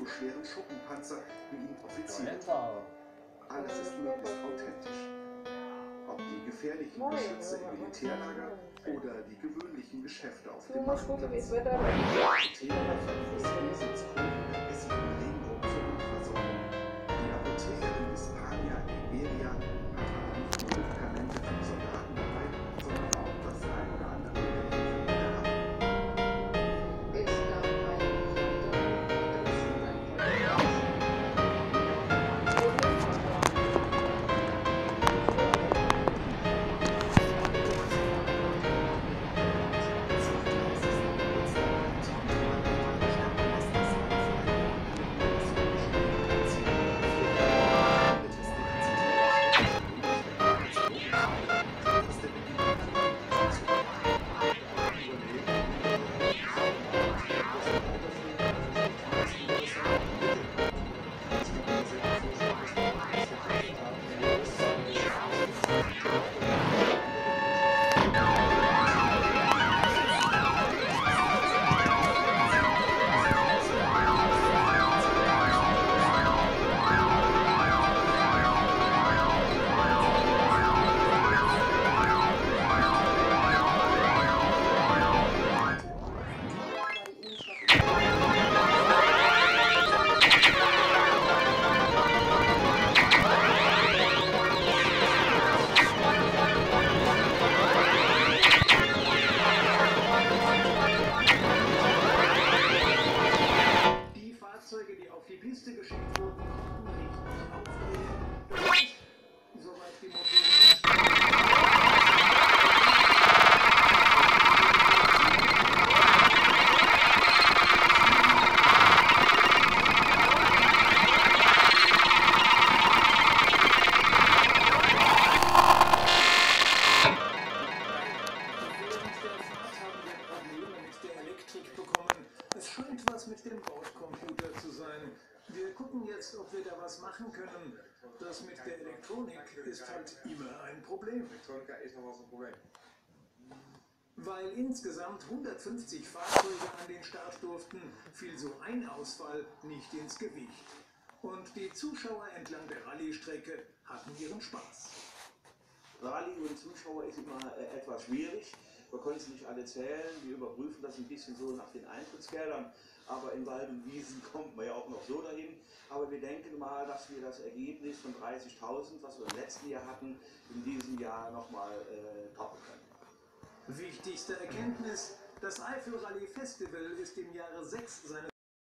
schweren Schuppenpanzer wie ihn Offiziere trugen. Alles ist möglichst authentisch. Ob die gefährlichen Geschütze im Militärlager oder die gewöhnlichen Geschäfte auf dem Marktplatz. Die Apothekerin Hispania Iberia hat aber nicht nur Medikamente für die Soldaten dabei, sondern auch das ein oder andere Gerät für die Herren. Die auf die Piste geschickt wurden, konnten richtig aufdrehen. Soweit die bekommen. Es scheint was mit dem Bordcomputer zu sein. Wir gucken jetzt, ob wir da was machen können. Das mit der Elektronik ist halt immer ein Problem. Elektronica ist noch was ein Problem. Weil insgesamt 150 Fahrzeuge an den Start durften, fiel so ein Ausfall nicht ins Gewicht. Und die Zuschauer entlang der Rallye-Strecke hatten ihren Spaß. Rallye und Zuschauer ist immer etwas schwierig. Wir können sie nicht alle zählen, wir überprüfen das ein bisschen so nach den Eintrittsgeldern, aber in Wald und Wiesen kommt man ja auch noch so dahin. Aber wir denken mal, dass wir das Ergebnis von 30.000, was wir im letzten Jahr hatten, in diesem Jahr nochmal toppen können. Wichtigste Erkenntnis: Das Eifel Rallye Festival ist im Jahre 6 seines